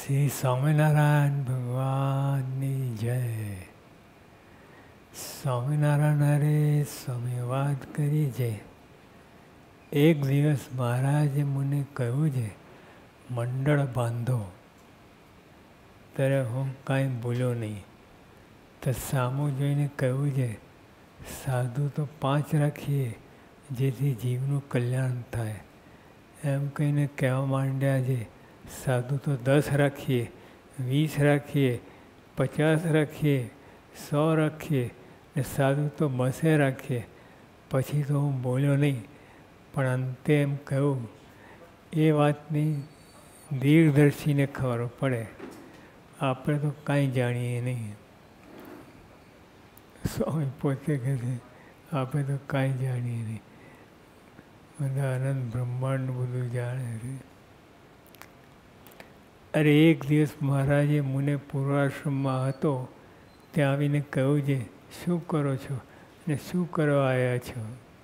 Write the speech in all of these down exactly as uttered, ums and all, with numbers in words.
શ્રી સ્વામિનારાયણ ભગવાનની જય. સ્વામિનારાયણ હરે સ્વામી વાત કરી છે. એક દિવસ મહારાજે મને કહ્યું છે મંડળ બાંધો. ત્યારે હું કાંઈ બોલ્યો નહીં. તો સામું જોઈને કહ્યું છે સાધુ તો પાંચ રાખીએ જેથી જીવનું કલ્યાણ થાય. એમ કહીને કહેવા માંડ્યા છે સાધુ તો દસ રાખીએ, વીસ રાખીએ, પચાસ રાખીએ, સો રાખીએ ને સાધુ તો બસે રાખીએ. પછી તો હું બોલ્યો નહીં, પણ અંતે એમ કહ્યું એ વાતની દીર્ઘદર્શીને ખબર પડે, આપણે તો કાંઈ જાણીએ નહીં. સ્વામી પોતે કહે છે આપણે તો કાંઈ જાણીએ નહીં, બધા અનંત બ્રહ્માંડ બધું જાણે છે. અરે એક દિવસ મહારાજે મને પૂર્વાશ્રમમાં હતો ત્યાં આવીને કહ્યું છે શું કરો છો ને શું કરવા આવ્યા છો.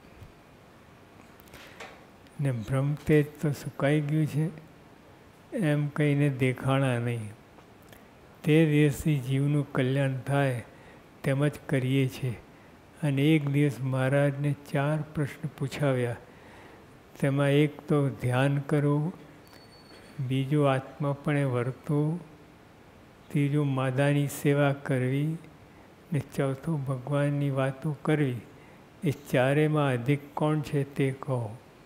ને બ્રહ્મતેજ તો સુકાઈ ગયું છે એમ કહીને દેખાણા નહીં. તે દિવસથી જીવનું કલ્યાણ થાય તેમ જ કરીએ છીએ. અને એક દિવસ મહારાજને ચાર પ્રશ્ન પૂછાવ્યા. તેમાં એક તો ધ્યાન કરવું, બીજું આત્માપણે વર્તવું, ત્રીજું માદાની સેવા કરવી ને ચોથું ભગવાનની વાતો કરવી. એ ચારેમાં અધિક કોણ છે તે કહો.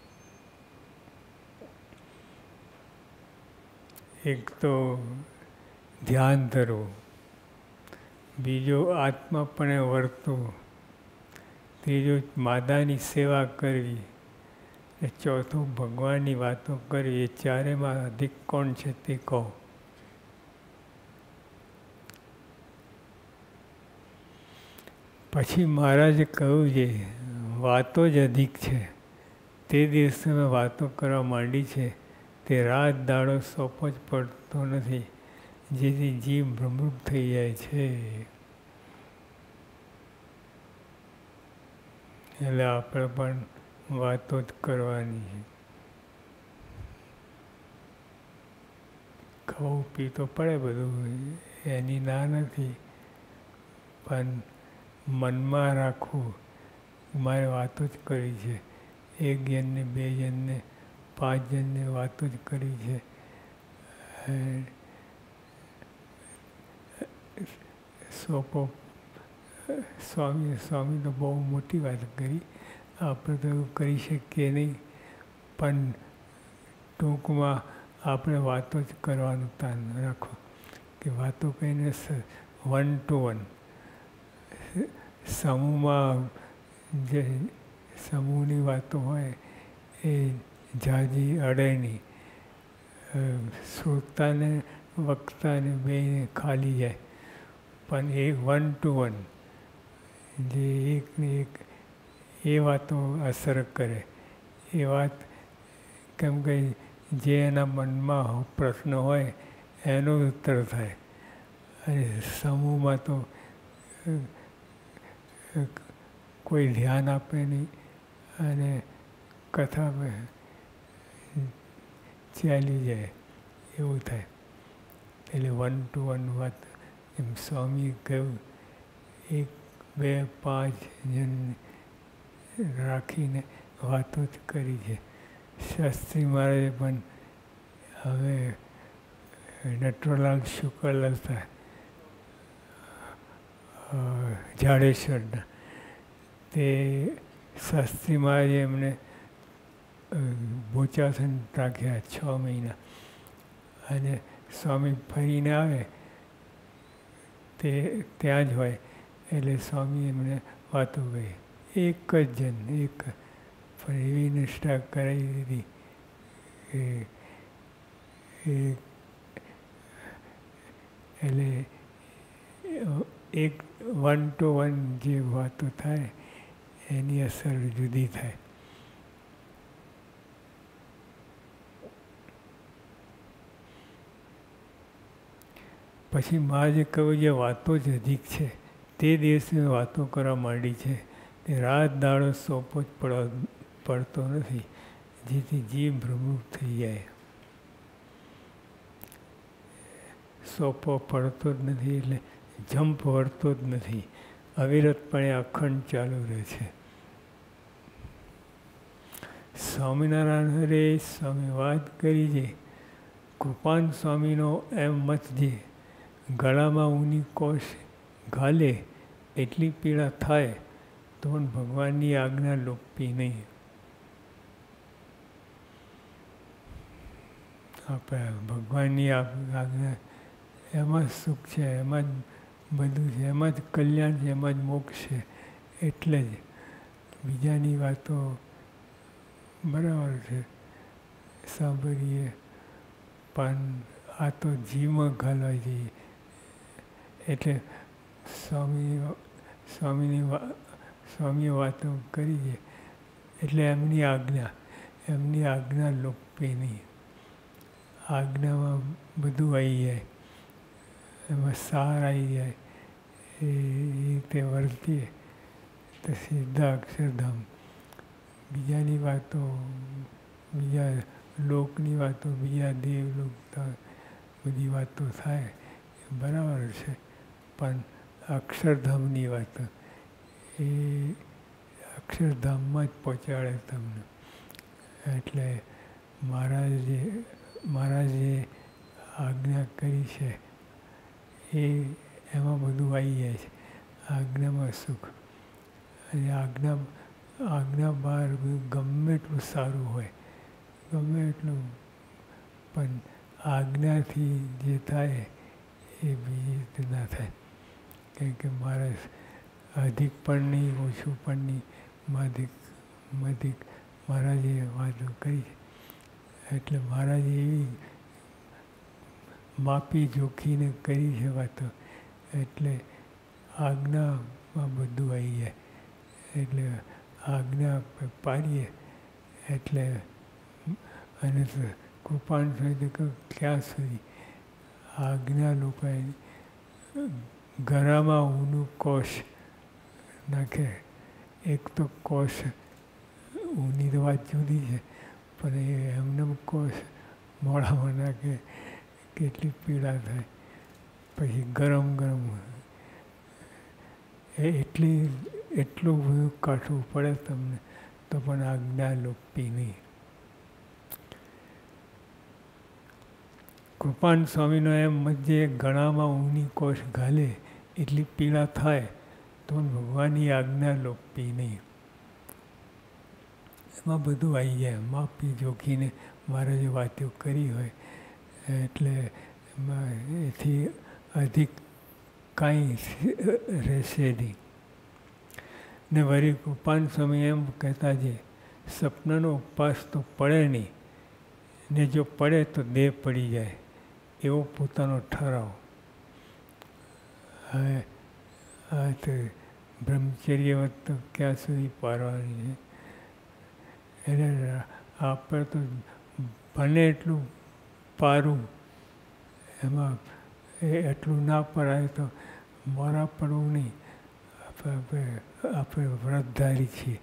એક તો ધ્યાન ધરવું, બીજું આત્માપણે વર્તવું, ત્રીજું માદાની સેવા કરવી ને ચોથું ભગવાનની વાતો કરવી. એ ચારેમાં અધિક કોણ છે તે કહો. પછી મહારાજે કહ્યું છે વાતો જ અધિક છે. તે દિવસે મેં વાતો કરવા માંડી છે તે રાત દાડો સોંપો જ પડતો નથી, જેથી જીવ ભ્રમરૂપ થઈ જાય છે. એટલે આપણે પણ વાતો જ કરવાની છે. ખાવું પી તો પડે બધું, એની ના નથી, પણ મનમાં રાખવું મારે વાતો જ કરી છે. એક જણને, બે જણને, પાંચ જણને વાતો જ કરી છે. સોપો સ્વામી સ્વામી તો બહુ મોટી વાત કરી, આપણે તો એવું કરી શકીએ નહીં, પણ ટૂંકમાં આપણે વાતો જ કરવાનું તાન રાખો કે વાતો કહીને વન ટુ વન સમૂહમાં જે સમૂહની વાતો હોય એ ઝાઝી અડે નહીં. શ્રોતાને વક્તાને બેને ખાલી જાય, પણ એ વન ટુ વન જે એકને એક એ વાતો અસર કરે. એ વાત કેમ કે જે એના મનમાં પ્રશ્ન હોય એનો ઉત્તર થાય. અને સમૂહમાં તો કોઈ ધ્યાન આપે નહીં અને કથા ચાલી જાય એવું થાય. એટલે વન ટુ વન વાત એમ સ્વામીએ કહ્યું એક બે પાંચ જણ રાખીને વાતો જ કરી છે. શાસ્ત્રી મહારાજે પણ હવે નટવરલાલ શુકલ હતા જાડેશ્વરના, તે શાસ્ત્રી મહારાજે એમને બોચાસન રાખ્યા છ મહિના. અને સ્વામી ફરીને આવે તે ત્યાં જ હોય એટલે સ્વામી એમને વાતો કહી. એક જ જણ એક પણ એવી નિષ્ઠા કરાવી દીધી કે એટલે એક વન ટુ વન જે વાતો થાય એની અસર જુદી થાય. પછી મહારાજે કહ્યું જે વાતો જ અધિક છે તે દિવસે વાતો કરવા માંડી છે તે રાત દાડો સોંપો જ પડતો નથી, જેથી જીવ ભ્રમરૂપ થઈ જાય. સોપો પડતો જ નથી, એટલે જંપ વળતો જ નથી, અવિરતપણે અખંડ ચાલુ રહે છે. સ્વામિનારાયણ હરે સ્વામી વાત કરી છે, કૃપાન સ્વામીનો એમ મત છે, ગળામાં ઊની કોષ ઘાલે એટલી પીડા થાય તો પણ ભગવાનની આજ્ઞા લોપી નહીં. આપણે ભગવાનની આજ્ઞા એમાં સુખ છે, એમાં જ બધું છે, એમાં જ કલ્યાણ છે, એમાં જ મોક્ષ છે. એટલે જ બીજાની વાતો બરાબર છે સાંભળીએ, પણ આ તો જીવમાં ઘાલવા જોઈએ. એટલે સ્વામી સ્વામીની સ્વામીએ વાતો કરી છે, એટલે એમની આજ્ઞા એમની આજ્ઞા લોપે નહીં. આજ્ઞામાં બધું આવી જાય, એમાં સાર આવી જાય. એ રીતે વર્તીએ તો સીધા અક્ષરધામ. બીજાની વાતો, બીજા લોકની વાતો, બીજા દેવલોક બધી વાતો થાય બરાબર છે, પણ અક્ષરધામની વાતો એ અક્ષરધામમાં જ પહોંચાડે તમને. એટલે મહારાજે મહારાજે આજ્ઞા કરી છે એ એમાં બધું આવી જાય છે. આજ્ઞામાં સુખ. અને આજ્ઞા આજ્ઞા બહાર ગમે એટલું સારું હોય, ગમે એટલું, પણ આજ્ઞાથી જે થાય એ બીજી રીતે ના થાય. કેમ કે મહારાજ અધિક પણ નહીં, ઓછું પણ નહીં, માધિક મધિક મહારાજે વાતો કરી. એટલે મહારાજે એવી માપી જોખીને કરી છે વાતો, એટલે આજ્ઞામાં બધું આવી જાય. એટલે આજ્ઞા પાડીએ એટલે, અને કૃપાણ સુધી ક્યાં સુધી આજ્ઞા લોકોએ ગળામાં ઊનું કોષ નાખે. એક તો કોષ ઊની તો વાત જુદી છે, પણ એ એમને કોષ મોઢામાં નાખે કેટલી પીડા થાય. પછી ગરમ ગરમ એ એટલી એટલું બધું કાઢવું પડે તમને, તો પણ આજ્ઞા લોપી નહીં. કૃપાન સ્વામીનો એમ મધ્ય ગળામાં ઊની કોષ ઘાલે એટલી પીડા થાય તો ભગવાનની આજ્ઞા લોપી નહીં. એમાં બધું આવી જાય, માપી જોખીને મહારાજે વાતો કરી હોય, એટલે એમાં એથી અધિક કાંઈ રહેશે નહીં. ને વળી કૃપાન સ્વામી એમ કહેતા છે, સપનાનો ઉપવાસ તો પડે નહીં, ને જો પડે તો દેહ પડી જાય, એવો પોતાનો ઠરાવ. હવે આ તો બ્રહ્મચર્યવત તો ક્યાં સુધી પારવાની છે. એટલે આપણે તો બને એટલું પારું, એમાં એ એટલું ના પડાય તો મોરા પડવું નહીં. આપણે આપણે વ્રતધારી છીએ.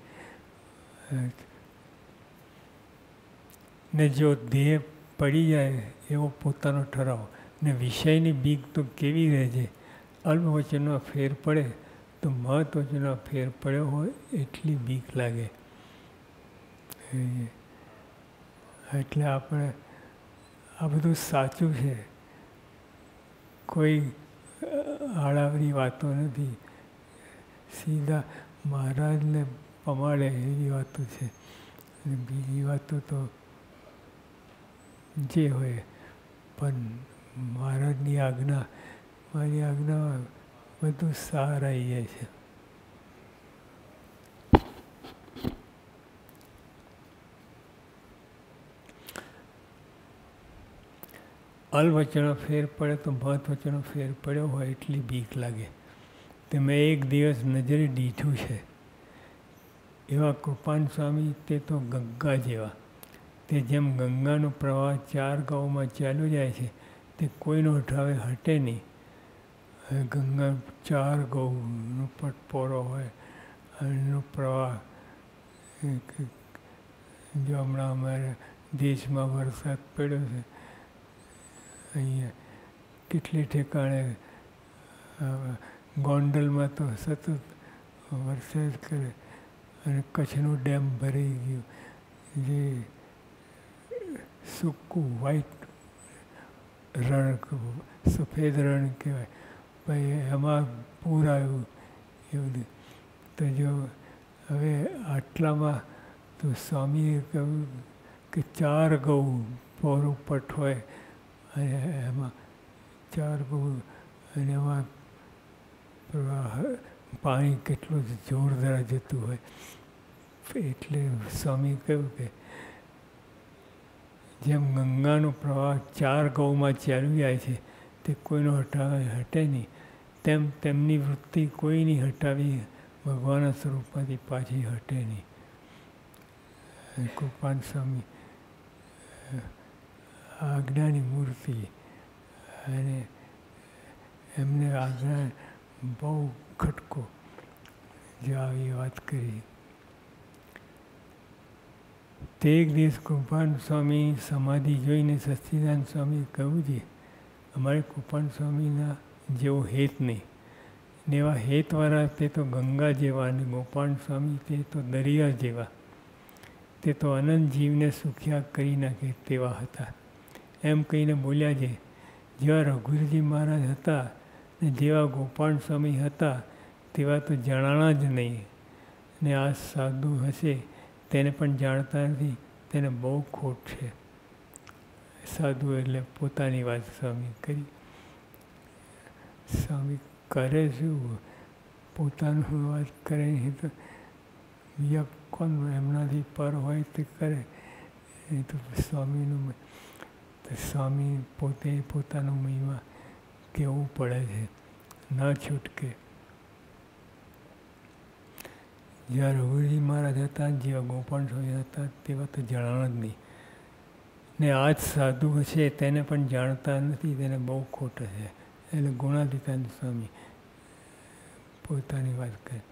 ને જો દેહ પડી જાય એવો પોતાનો ઠરાવ. ને વિષયની બીક તો કેવી રહે છે, અલ્પવચનમાં ફેર પડે તો મહત્વચનમાં ફેર પડ્યો હોય એટલી બીક લાગે. એટલે આપણે આ બધું સાચું છે, કોઈ આડાવડી વાતો નથી, સીધા મહારાજને પમાડે એવી વાતો છે. અને બીજી વાતો તો જે હોય, પણ મહારાજની આજ્ઞા મારી આજ્ઞામાં બધું સાર આવી જાય છે. અલ્પવચનો ફેર પડે તો મહત્વચનો ફેર પડ્યો હોય એટલી બીક લાગે. તે મેં એક દિવસ નજરે દીઠું છે. એવા કૃપાન સ્વામી તે તો ગંગા જેવા. તે જેમ ગંગાનો પ્રવાહ ચાર ગાઉમાં ચાલ્યો જાય છે, તે કોઈનો ઠાવે હટે નહીં. હવે ગંગા ચાર ગૌનો પટપોરો હોય અને એનો પ્રવાહ. જો હમણાં અમારા દેશમાં વરસાદ પડ્યો છે અહીંયા, કેટલી ઠેકાણે ગોંડલમાં તો સતત વરસાદ કરે અને કચ્છનું ડેમ ભરાઈ ગયું, જે સૂકું વ્હાઈટ રણ, સફેદ રણ કહેવાય, ભાઈ એમાં પૂર આવ્યું એવું. તો જો હવે આટલામાં તો સ્વામીએ કહ્યું કે ચાર ગૌ પહોરું પટ હોય અને એમાં ચાર ગૌ અને એમાં પાણી કેટલું જોરદાર જતું હોય. એટલે સ્વામી કહ્યું કે જેમ ગંગાનો પ્રવાહ ચાર ગૌમાં ચાલી જાય છે તે કોઈનો હટાવે હટે નહીં, તેમ તેમની વૃત્તિ કોઈની હટાવી ભગવાનના સ્વરૂપમાંથી પાછી હટે નહીં. કૃપાન સ્વામી આજ્ઞાની મૂર્તિ, અને એમને આજ્ઞા બહુ ખટકો જે આવી વાત કરી. તે એક દિવસ કૃપાન સ્વામી સમાધિ જોઈને સચ્ચિદાનંદ સ્વામીએ કહ્યું છે, અમારે કૃપાન સ્વામીના જેવો હેત નહીં ને એવા હેતવાળા તે તો ગંગા જેવા, અને ગોપાલ સ્વામી તે તો દરિયા જેવા, તે તો અનંત જીવને સુખ્યા કરી નાખે તેવા હતા. એમ કહીને બોલ્યા છે, જેવા રઘુવીરજી મહારાજ હતા ને જેવા ગોપાલ સ્વામી હતા તેવા તો જાણવાના જ નહીં, ને આ સાધુ હશે તેને પણ જાણતા નથી, તેને બહુ ખોટ છે. સાધુ એટલે પોતાની વાત સ્વામી કરી. સ્વામી કરે શું? પોતાનું વાત કરે નહીં તો બીજા કોણ એમનાથી પર હોય તે કરે. એ તો સ્વામીનું તો સ્વામી પોતે પોતાનો મહિમા કહેવું પડે છે, ના છૂટકે. જ્યાં રઘુવીરજી મહારાજ હતા, જેવા ગોપાલ સ્વામી હતા તેવા તો જાણવા જ નહીં, ને આ જ સાધુ છે તેને પણ જાણતા નથી, તેને બહુ ખોટ છે. એટલે ગુણાતીતાનંદ સ્વામી પોતાની વાત કરે,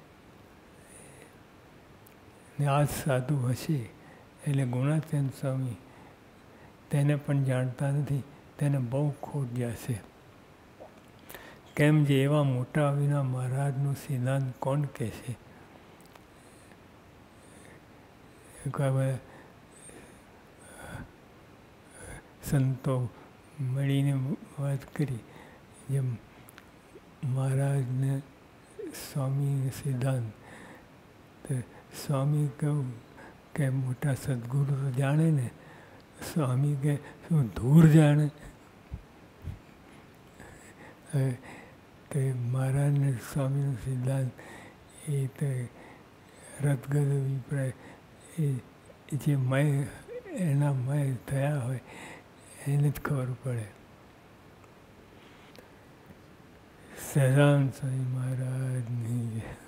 ને આ જ સાધુ હશે એટલે ગુણાતીતાનંદ સ્વામી તેને પણ જાણતા નથી, તેને બહુ ખોટ જશે. કેમ જે એવા મોટા વિના મહારાજનું સિદ્ધાંત કોણ કહેશે? સંતો મળીને વાત કરી, જેમ મહારાજને સ્વામી સિદ્ધાંત, તો સ્વામી કહ્યું કે મોટા સદગુરુ તો જાણે ને, સ્વામી કે શું ધૂળ જાણે? કે મહારાજને સ્વામીનો સિદ્ધાંત એ તો રદગદ અભિપ્રાય, એ જે મય એના મય થયા હોય એને જ ખબર પડે. સહજાનંદ સ્વામી મહારાજની